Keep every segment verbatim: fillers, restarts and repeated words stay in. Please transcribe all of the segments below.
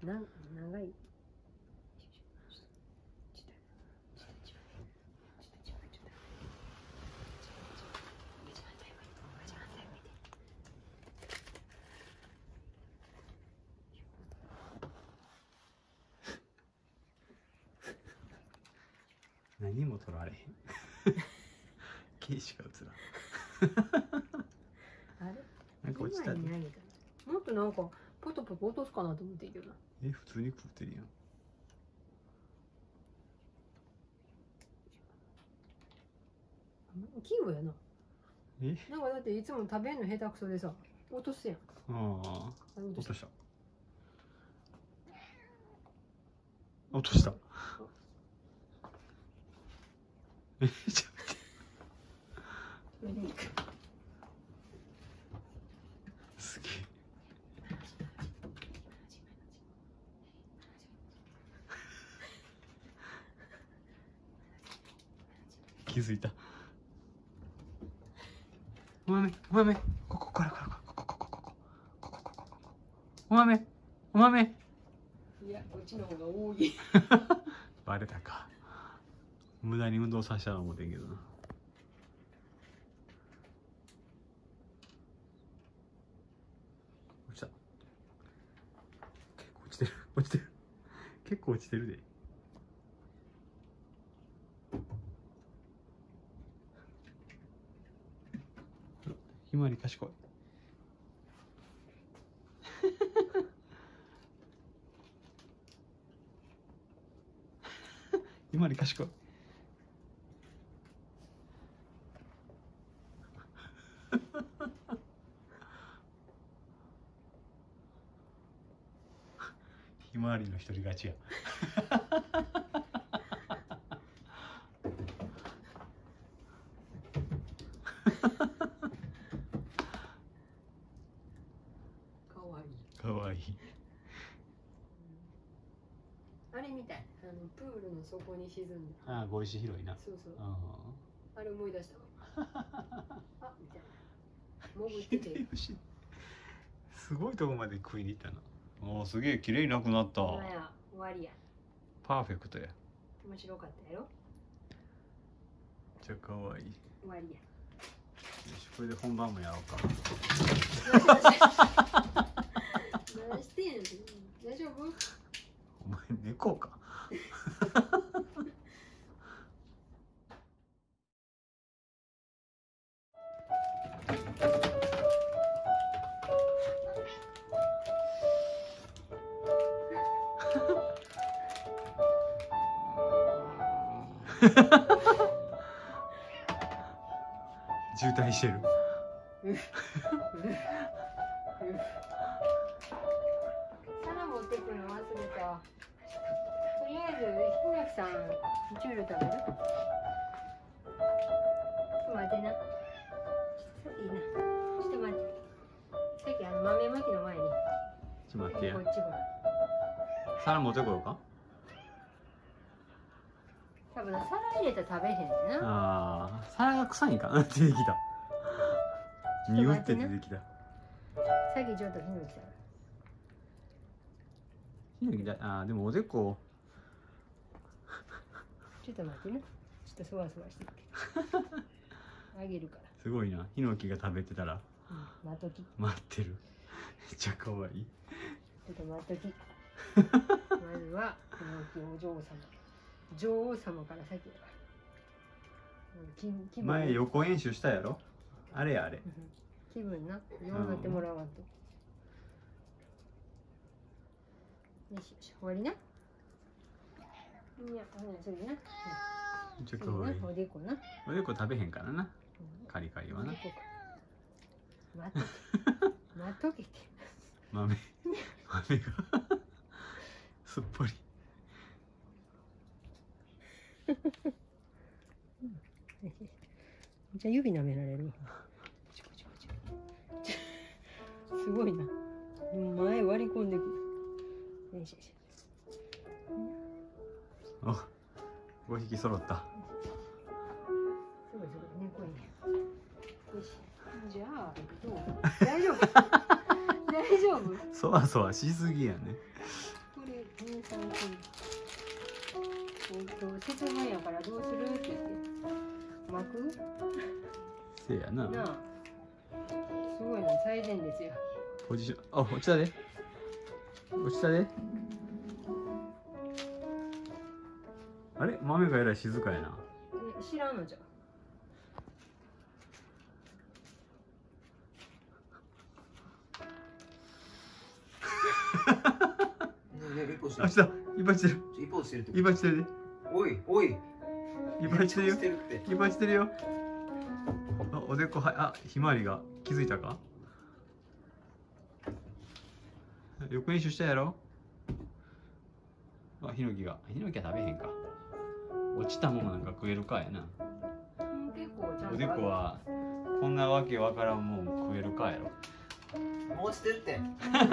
な長い。 何も取られへん。毛しか映らん。 あれ？ なんか落ちた。 もっとなんかポトポト落とすかなと思っているよな。 え、普通に食ってるやん。 器用やな。 え？ なんかだっていつも食べんの下手くそでさ、落とすやん。 ああ。 落落とした。落とした。え、ちょっと待って。すげえ。気づいた。お豆、お豆、ここからからここここここここここここお豆、お豆。 いや、こっちの方が多い。 バレたか。無駄に運動させたと思ってんけどな。落ちた。結構落ちてる。落ちてる。結構落ちてるで。ひまわり賢い。ひまわり賢い。ひまわりの一人勝ちや。 かわいい。 かわいい。 あれみたい。あのプールの底に沈んで。 ああ、碁石広いな。 そうそう。 ああれ思い出したわ。あ、みたいな。潜ってて。 すごいとこまで食いに行ったな。おお、すげえ綺麗になくなった。 終わりや。 パーフェクトや。 面白かったやろ。 めっちゃ可愛い。 終わりや。 よし、これで本番もやろうか。 何してんの？大丈夫？ お前猫か。渋滞してる。 皿持ってくるの忘れた。とりあえずひなきさんチュール食べる？ちょっと待ってな。ちょっといいな。ちょっと待って。さっきあの豆まきの前に。 ちょっと待ってやこ。っちほら。 皿持ってこようか。 多分皿入れたら食べへんねんな。 ああ、皿が臭いんかな。出てきた。ニュって出てきた。 さっきちょっとひのきさん。 ひのきだ。ああ、でもおでこ。 ちょっと待ってな。ちょっとそわそわしてるけど。あげるから。 すごいな。ひのきが食べてたら。 うん、待っとき。 待ってる。めっちゃ可愛い。 ちょっと待っとき。まずはひのきお嬢様。女王様から先やから。 前予行演習したやろ。あれやあれ。 気分な。ようなってもらわんと。よしよし、終わりな。いや、ほな、次な。 めっちゃ可愛い。 おでこな。 おでこ食べへんからな。カリカリはな。 待っとけ。待っとけって。 豆。豆が。すっぽり。 じゃあ指舐められる。すごいな。前割り込んでくる。よしよし。 お、ご匹揃った。 すごいすごい猫に。よし。じゃあどう？大丈夫？大丈夫？ そわそわしすぎやね。 う今日節分やからどうするって言って巻くせやな。 なあ、すごいな、最善ですよ。 ポジション、あ、落ちたで。落ちたで。あれ、豆がえらい静かやな。 え、知らんのじゃ。 あ、来た。いっぱいしてる。 一方してるっていっぱいしてるで。 おいおいいっぱいしてるよ。 してるっていっぱいしてるよ。あ、おでこは、あ、ひまわりが気づいたか。横に一緒したやろ。あ、ヒノキが、ヒノキは食べへんか。落ちたものなんか食えるかやな。 うん、結構ちゃんと。 おでこは、こんなわけわからんもん食えるかやろ。 もう落ちてるって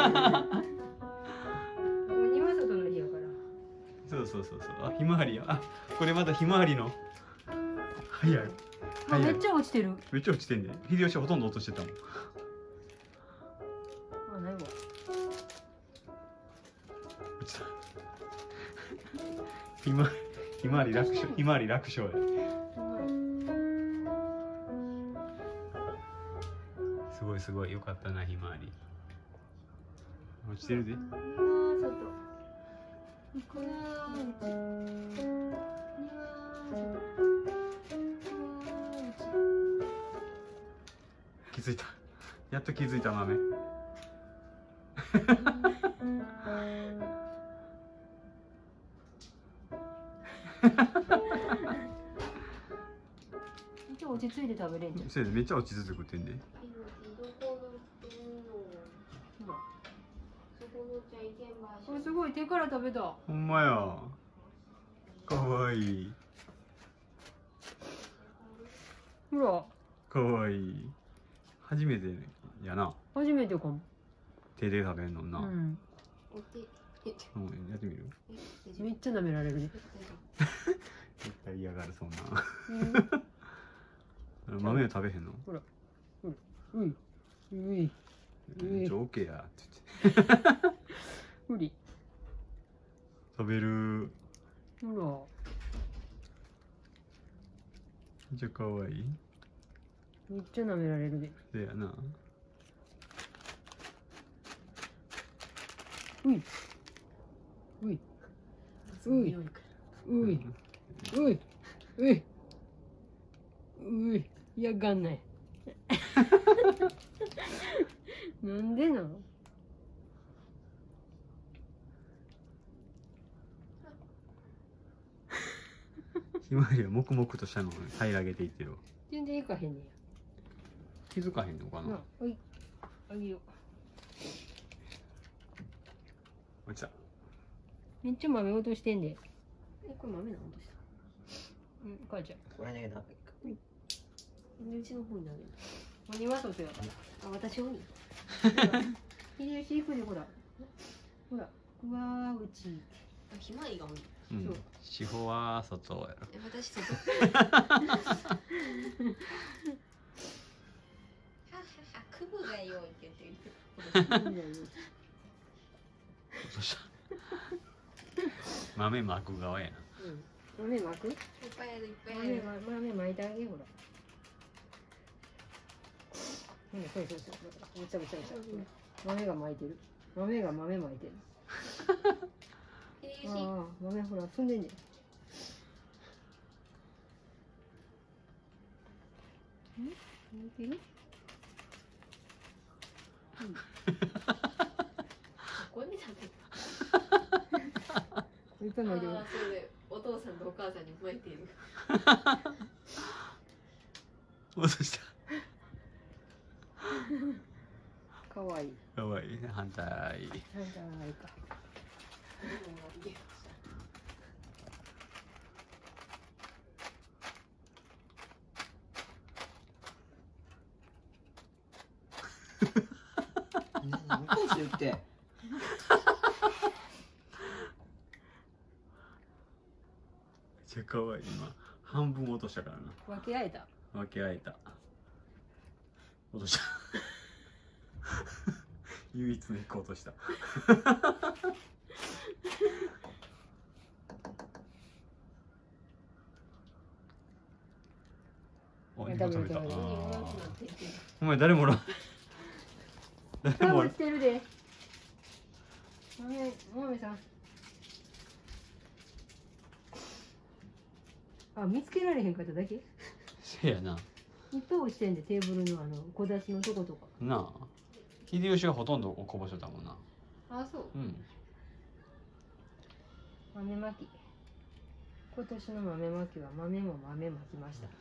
鬼は外の日やから。 そうそうそうそう。あ、ひまわりや。あ、これまたひまわりの。早い。 あ、 早い。 めっちゃ落ちてる。 めっちゃ落ちてんで。秀吉ほとんど落としてたもん。 あ、ないわ。 落ちた。ひま、ひまわり楽勝、ひまわり楽勝や。すごいすごい、よかったな、ひまわり。落ちてるで。 うわー、外。うわー、うち。うわー、うち。 気づいた。やっと気づいた豆。 一応落ち着いて食べれんじゃん。 そうやで、めっちゃ落ち着いて食ってんで。 これすごい手から食べた。 ほんまや。かわいい。 ほら、 かわいい。初めてやな。 初めてかも。 手で食べんのな。 ううん、 ん。 やってみる。 めっちゃ舐められるね。 絶対嫌がるそううんな。豆は食べへんの。 ほら、ほら、うい、うい、 めっちゃオッケーやって言って。 うり。 食べる。 ほめっちゃかわいい。 ら、めっちゃ舐められるで。 せやな。 うい、うい、うい、うい、うい、うい、うい、やがんない。なんでなの。 ひまわりは黙々としたのを平らげていってるわ。 全然いかへんね気づかへんのかや。 な。 なあ、おい、あげよう。 落ちた。 めっちゃ豆落としてんで。え、これ豆なん落とした。うん、母ちゃん。 これね、なんかうちの方に投げる。鬼は外やから。あ、私鬼。秀吉行くで、ほら。ほら、うわー、うち。 あ、ひまわりが多い。 うんそう。 四方は外やろ。 え、私外。ははは、クブが良いって言ってる。 落とした。豆巻く側やな。 うん。豆巻く。 いっぱいある、いっぱいある。 豆ま、豆巻いてあげ、ほら。うん、そうそうそう。めちゃめちゃめちゃ。豆が巻いてる。豆が豆巻いてる。 秀吉。 ああ、豆ほら、積んでんねん。ん、巻いてる。 ここに食べる。 いっぱい巻いてる。 ああ、そうで、お父さんとお母さんに巻いている。 落とした。 かわいい。 かわいいね。反対。 なんだ、あれか。 向こうしてるってめっちゃかわいい。今半分落としたからな。 分け合えた。 分け合えた。落とした。唯一の一個落とした。 食べる食べる。 食べたあーうまくなってきてる。 お前誰もおらん誰もおらん落ちてるで。豆豆さん。あ、見つけられへんかっただけ。 せやないっぱい落ちてんで、テーブルのあの小出しのとことか。 なあ秀吉はほとんどこぼしとったもんな。 あ、そう。 うん豆まき。今年の豆まきは豆も豆まきました。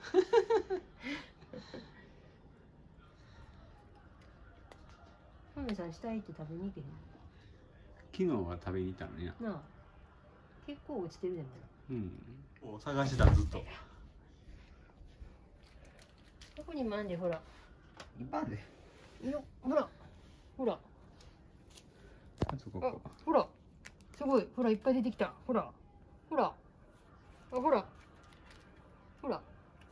豆さん下行って食べに行けへ昨日は食べに行ったのにな。 ん。なあ。結構落ちてるでも。 うん探してたずっと。 どこにもあんで、ほら。 いっぱいあるで。 よ、ほら。ほら。あそここ、 ほら。すごい、ほら、いっぱい出てきた。ほら。ほら。あ、ほら。ほら。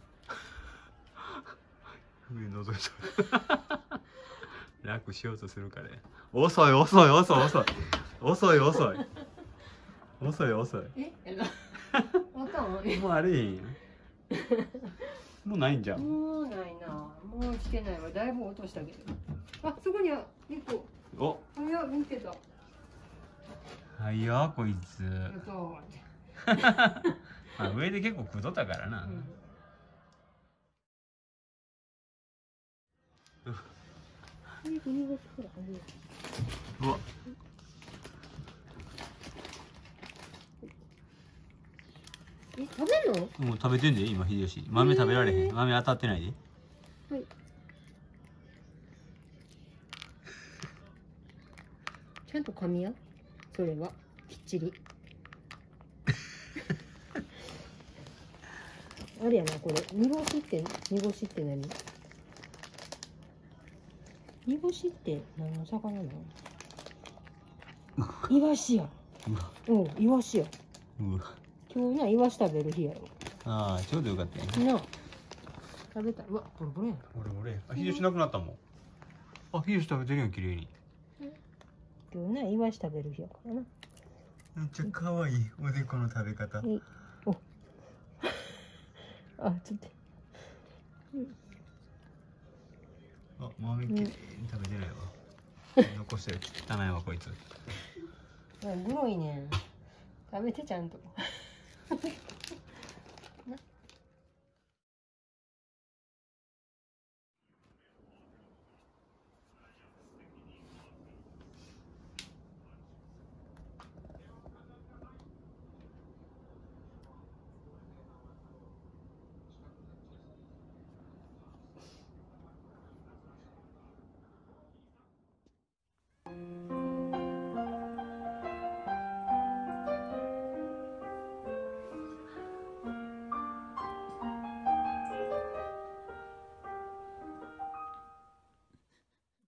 上覗いた楽しようとするからや。遅い遅い遅い遅い遅い遅い遅い遅い。 え、あかん。 もうあれへんやんもうないんじゃん。 もうないな。もう落ちてないわ。だいぶ落としたけど。あ、そこには一個。 おあ、いや、見つけた。 はいよこいつやったー。 まあ上で結構食うとったからな、 うん。 うわえ、食べるの？ もう食べてんで今秀吉豆食べられへん豆当たってないで。 はい。ちゃんと噛みや。それはきっちり。あれやな、これ煮干しって煮干しって何？煮干しって何の魚なの？イワシや。 うわうん、イワシや。 うわ今日な、イワシ食べる日やろ。 ああちょうどよかったやん。 なあ。食べた。うわ、これこれやん。 俺俺あ秀吉なくなったもん。あ秀吉食べてるやん綺麗に。 今日な、イワシ食べる日やからな。 めっちゃ可愛いおでこの食べ方。 はい。お。あ、ちょっと。 あ豆きれいに食べてないわ。残してる汚いわこいつ。 グロいねん。食べてちゃんと。